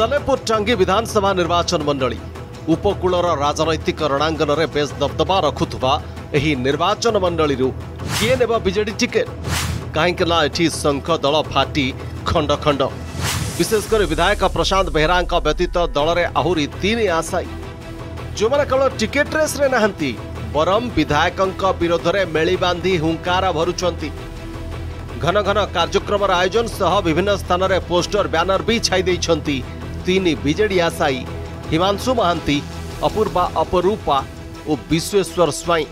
सालेपुर टांगी विधानसभा निर्वाचन मंडली उपकूलर राजनैतिक रणांगन में बेस दबदबा रखुवा एही निर्वाचन मंडली किए नेब बीजेडी टिकेट कहीं एठी शंख दल फाटी खंड खंड विशेषकर विधायक प्रशांत बेहरा व्यतीत दल में आहुरी 3 आशायी जो मैंने केवल टिकेट रेस रे नहांती बरम विधायक विरोध में मेली बांधी हुंकार भरुचंती। घन घन कार्यक्रम आयोजन सह विभिन्न स्थान में पोस्टर बैनर भी छाई देइछंती 3 बीजेडी आशायी हिमांशु महांती, अपूर्वा अपरूपा और विश्वेश्वर स्वाई।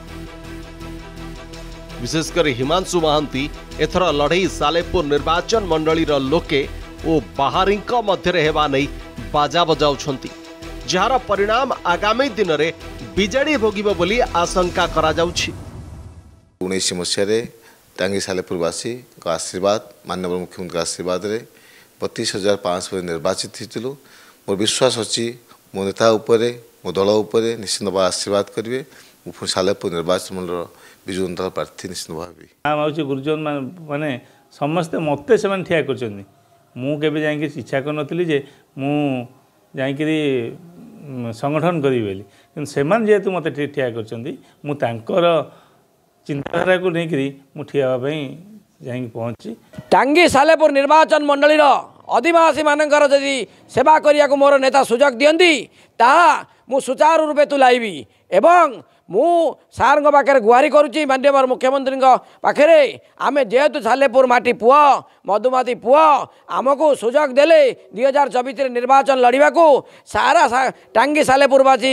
विशेषकर हिमांशु महांती एथर लड़ई सालेपुर निर्वाचन मंडली लोके और बाहरी मध्य हेबा नहीं बाजा बजाउछंती जार परिणाम आगामी दिन में बीजेडी भोगिब बोली आशंका करा जाउछि। 19 मसीह टांगी सालेपुरवासी आशीर्वाद माननीय मुख्यमंत्री आशीर्वाद रे 32,500 निर्वाचित होइतिलु। मोर विश्वास अछि मो नेता उपरे मो दल उपरे निश्चित भाव आशीर्वाद करेंगे। मुझे सालेपुर निर्वाचन मंडल विजु जनता प्रार्थी निश्चित भाव नाम हूँ गुरुजन माने समस्ते मत से ठिया कर मुझे इच्छा कर जे मु जाकि संगठन करी बोली कि जेहेतु मत ठिया कर चिंताधारा को लेकर मु ठिया जाकि पहुँची। टांगी सालेपुर निर्वाचन मंडलीर आदिवासी मानकर जदि सेवा करिया को मोर नेता सुजोग दियंती ताहा मु सुचारू रूपे तुलाइबी एवं मु सार पाखे गुहारी करुच्ची माननीय मुख्यमंत्री पाखे आमे जेहेतु सालेपुर माटी पुआ मधुमती पुआ आमको सुजोग देले 2024 निर्वाचन लड़िबा को सारा टांगी सालेपुरवासी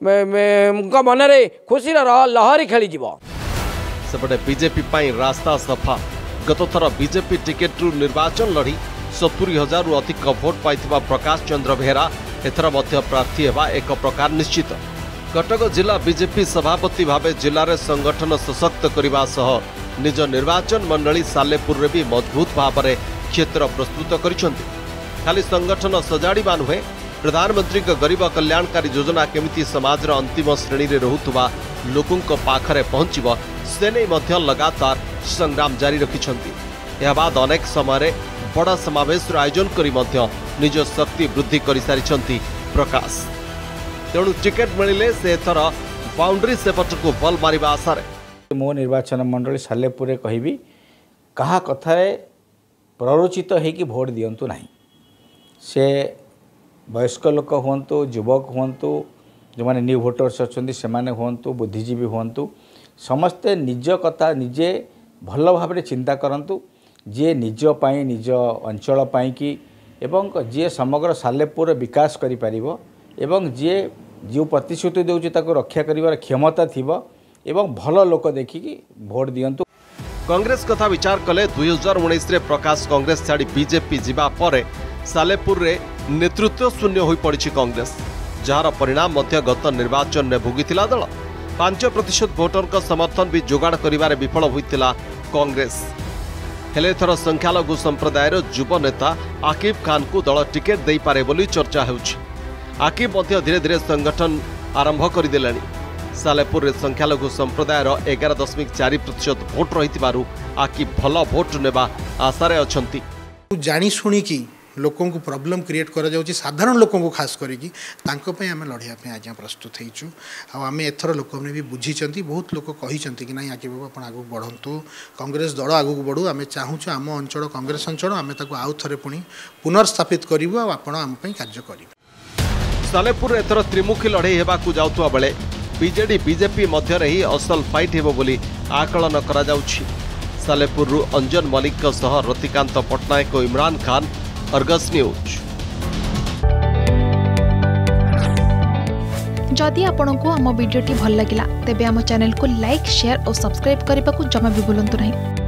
मन रे खुशी लहरी खेली जीवो। सेपटे बीजेपी पाई रास्ता सफा गत थर बीजेपी टिकेट निर्वाचन लड़ी 70,000 अधिक भोट पाई प्रकाश चंद्र बेहरा एथर मध्य प्रार्थी हेबा एक प्रकार निश्चित। कटक जिला बीजेपी सभापति भावे जिले में संगठन सशक्त करने सह निज निर्वाचन मंडली सालेपुर रे भी मजबूत भाव में क्षेत्र प्रस्तुत करिसेंति। खाली संगठन सजाड़िबा नुहे प्रधानमंत्री गरीब कल्याणकारी योजना केमिति समाज अंतिम श्रेणी रे रहुतबा लोकों पाखरे पहुंचब से नहीं मध्य लगातार संग्राम जारी रखिछंती। यह बाद अनेक समय बड़ा समावेश आयोजन करी मध्य निज शक्ति वृद्धि कर सारी प्रकाश। तेणु टिकेट मिले से थर बाउंड्री सेपट को बल मारिबा आशारे मो निर्वाचन मंडली सालेपुर कहबी कहा कथार प्ररोचित होकि भोट दिंतु ना से वयस्क लोक हुंतु युवक हुंतु जो मैंने न्यू भोटर्स अच्छा से हुंतु बुद्धिजीवी हुंतु समस्ते निज कथा निजे भल भाव चिंता करंतु जे निज पाई निज अंचल पाई कि एवं जे समग्र सालेपुर विकास करि परिबो एवं जे जो प्रतिश्रुति देउछि ताको रक्षा करिवार क्षमता थिबो एवं भल लोक देखिकी भोट दियंतु। कांग्रेस कथा विचार कले 2019 रे प्रकाश कांग्रेस छाड़ी बीजेपी जिबा परे सालेपुर रे नेतृत्व शून्य होई पड़िछि कांग्रेस जार परिणाम मध्य गत निर्वाचन में भोगिथिला दल 5% भोटर का समर्थन भी जोगाड़ करिवारे विफल होइतिला कांग्रेस। हेले थर संख्यालघु संप्रदायर युव नेता आकिब खान को दल टिकेट दे पारे बोली चर्चा होउछि। आकिब मध्य धीरे धीरे संगठन आरंभ करदेलानी। सालेपुर रे संख्यालघु संप्रदायर 11.4% भोट रही आकिब भल भोट नेबा आशारे अछंती। जानी शुणी की लोकों को प्रॉब्लम क्रिएट करा जाउछि साधारण लोकों को खास करिकी तांको पे आमे लड़िया पे आज प्रस्तुत होइछु। आमे एथर लोक ने भी बुझीचंती बहुत लोक कहिचंती कि नाही आके बाबा आपण आगु बढ़ंतु कांग्रेस दल आगु बढ़ू आमे चाहूछु आम अंचल कांग्रेस अंचल आमे ताको आउ थरे पुनी पुनर्स्थापित करिवो आ आपण आम पई कार्य करिवो। सालेपुर एथर त्रिमुखी लड़ई हेबाकू जाउतुवा बेले बीजेडी बीजेपी मध्य ही असल फाइट हेबो बोली आकलन करा जाउछि। सालेपुर अंजन मलिक सह रतिकांत पटनायक और इमरान खान, अर्गस न्यूज। जदि आपंक आम भिडी भल लगा तेब आम चैनल को लाइक शेयर और सब्सक्राइब करने को जमा भी भूलु नहीं।